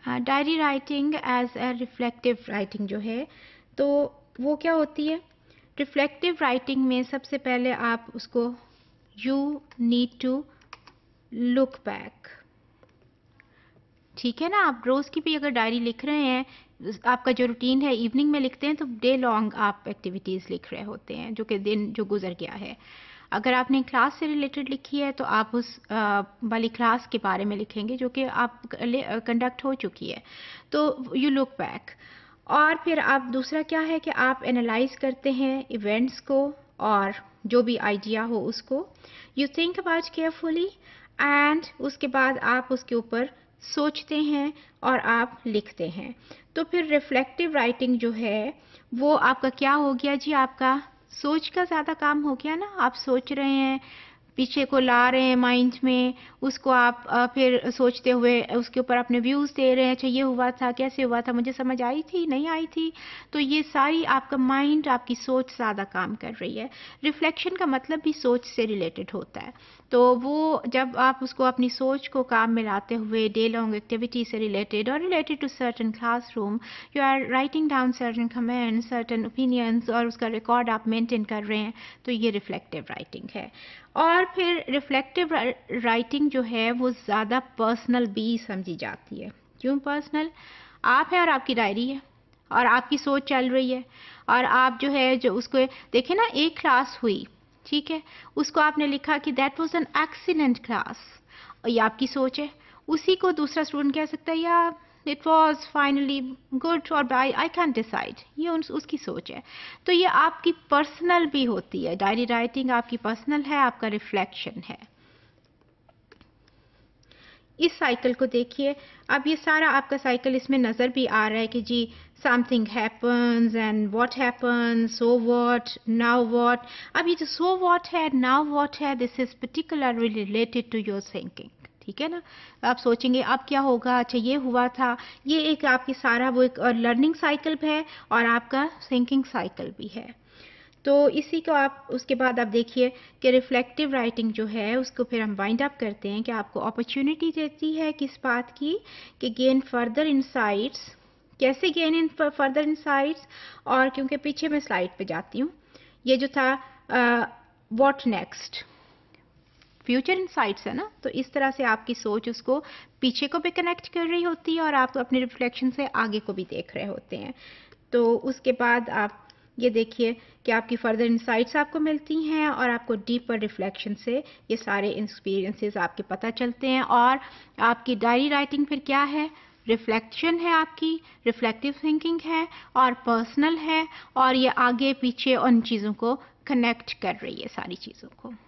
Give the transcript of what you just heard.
Diary writing as a reflective writing जो है, तो वो क्या होती है? रिफ्लेक्टिव राइटिंग में सबसे पहले आप उसको you need to look back, ठीक है ना। आप रोज़ की भी अगर डायरी लिख रहे हैं, आपका जो रूटीन है इवनिंग में लिखते हैं, तो डे लॉन्ग आप एक्टिविटीज़ लिख रहे होते हैं जो कि दिन जो गुजर गया है। अगर आपने क्लास से रिलेटेड लिखी है तो आप उस वाली क्लास के बारे में लिखेंगे जो कि आप कंडक्ट हो चुकी है, तो यू लुक बैक। और फिर आप दूसरा क्या है कि आप एनालाइज करते हैं इवेंट्स को और जो भी आइडिया हो उसको, you think about carefully, and उसके बाद आप उसके ऊपर सोचते हैं और आप लिखते हैं। तो फिर रिफ्लेक्टिव राइटिंग जो है वो आपका क्या हो गया जी? आपका सोच का ज़्यादा काम हो गया ना। आप सोच रहे हैं, पीछे को ला रहे हैं माइंड में, उसको आप फिर सोचते हुए उसके ऊपर अपने व्यूज़ दे रहे हैं। अच्छा ये हुआ था, कैसे हुआ था, मुझे समझ आई थी, नहीं आई थी। तो ये सारी आपका माइंड, आपकी सोच ज़्यादा काम कर रही है। रिफ्लेक्शन का मतलब भी सोच से रिलेटेड होता है। तो वो जब आप उसको अपनी सोच को काम में लाते हुए डे लॉन्ग एक्टिविटी से रिलेटेड और related to certain classroom, you are writing down certain comments, certain opinions, और उसका रिकॉर्ड आप मेंटेन कर रहे हैं, तो ये रिफ्लेक्टिव राइटिंग है। और फिर रिफ्लेक्टिव राइटिंग जो है वो ज़्यादा पर्सनल भी समझी जाती है। क्यों पर्सनल? आप हैं और आपकी डायरी है और आपकी सोच चल रही है, और आप जो है जो उसको देखें ना, एक क्लास हुई, ठीक है, उसको आपने लिखा कि that was an excellent class, और ये आपकी सोच है। उसी को दूसरा स्टूडेंट कह सकता है या इट वॉज फाइनली गुड, और आई कैन डिसाइड, ये उसकी सोच है। तो ये आपकी पर्सनल भी होती है। डायरी राइटिंग आपकी पर्सनल है, आपका रिफ्लेक्शन है। इस साइकिल को देखिए, अब ये सारा आपका साइकिल इसमें नज़र भी आ रहा है कि जी something happens and what happens, so what, now what. अब ये जो सो व्हाट है, नाउ व्हाट है, this is particularly related to your thinking, ठीक है ना। आप सोचेंगे अब क्या होगा, अच्छा ये हुआ था। ये एक आपकी सारा वो एक लर्निंग साइकिल है और आपका थिंकिंग साइकिल भी है। तो इसी को आप उसके बाद आप देखिए कि रिफ्लेक्टिव राइटिंग जो है उसको फिर हम वाइंड अप करते हैं कि आपको अपॉर्चुनिटी देती है किस बात की, कि गेन फर्दर इनसाइट्स। कैसे गेन इन फर्दर इनसाइट्स? और क्योंकि पीछे मैं स्लाइड पे जाती हूँ, ये जो था व्हाट नेक्स्ट, फ्यूचर इनसाइट्स है ना, तो इस तरह से आपकी सोच उसको पीछे को भी कनेक्ट कर रही होती है और आप अपने रिफ्लेक्शन से आगे को भी देख रहे होते हैं। तो उसके बाद आप ये देखिए कि आपकी फर्दर इनसाइट्स आपको मिलती हैं और आपको डीपर रिफ्लेक्शन से ये सारे एक्सपीरियंसेस आपके पता चलते हैं। और आपकी डायरी राइटिंग फिर क्या है? रिफ्लेक्शन है, आपकी रिफ्लेक्टिव थिंकिंग है और पर्सनल है, और ये आगे पीछे उन चीज़ों को कनेक्ट कर रही है, सारी चीज़ों को।